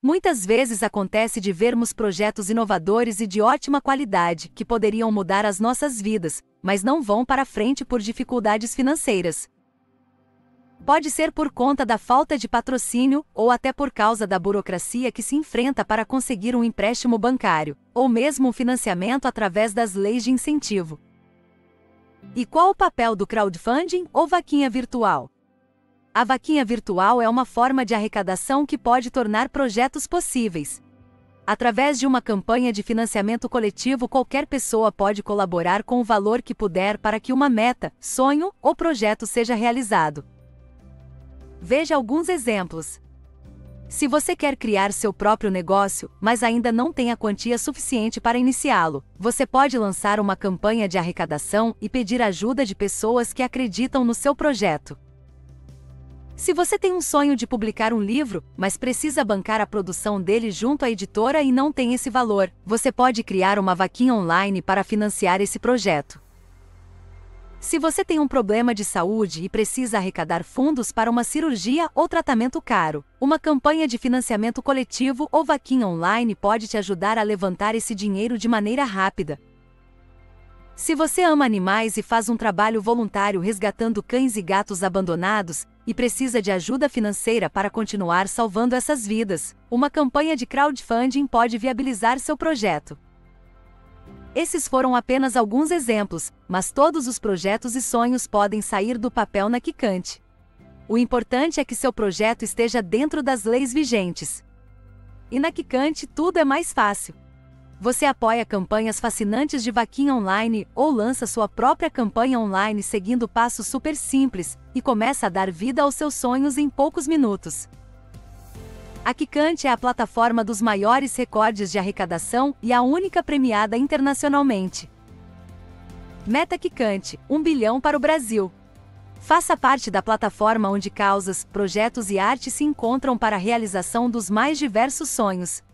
Muitas vezes acontece de vermos projetos inovadores e de ótima qualidade que poderiam mudar as nossas vidas, mas não vão para frente por dificuldades financeiras. Pode ser por conta da falta de patrocínio ou até por causa da burocracia que se enfrenta para conseguir um empréstimo bancário, ou mesmo um financiamento através das leis de incentivo. E qual o papel do crowdfunding ou vaquinha virtual? A vaquinha virtual é uma forma de arrecadação que pode tornar projetos possíveis. Através de uma campanha de financiamento coletivo, qualquer pessoa pode colaborar com o valor que puder para que uma meta, sonho ou projeto seja realizado. Veja alguns exemplos. Se você quer criar seu próprio negócio, mas ainda não tem a quantia suficiente para iniciá-lo, você pode lançar uma campanha de arrecadação e pedir ajuda de pessoas que acreditam no seu projeto. Se você tem um sonho de publicar um livro, mas precisa bancar a produção dele junto à editora e não tem esse valor, você pode criar uma vaquinha online para financiar esse projeto. Se você tem um problema de saúde e precisa arrecadar fundos para uma cirurgia ou tratamento caro, uma campanha de financiamento coletivo ou vaquinha online pode te ajudar a levantar esse dinheiro de maneira rápida. Se você ama animais e faz um trabalho voluntário resgatando cães e gatos abandonados, e precisa de ajuda financeira para continuar salvando essas vidas, uma campanha de crowdfunding pode viabilizar seu projeto. Esses foram apenas alguns exemplos, mas todos os projetos e sonhos podem sair do papel na Quicante. O importante é que seu projeto esteja dentro das leis vigentes. E na Quicante tudo é mais fácil. Você apoia campanhas fascinantes de vaquinha online ou lança sua própria campanha online seguindo passos super simples e começa a dar vida aos seus sonhos em poucos minutos. A Quicante é a plataforma dos maiores recordes de arrecadação e a única premiada internacionalmente. Meta Quicante, 1 bilhão para o Brasil. Faça parte da plataforma onde causas, projetos e arte se encontram para a realização dos mais diversos sonhos.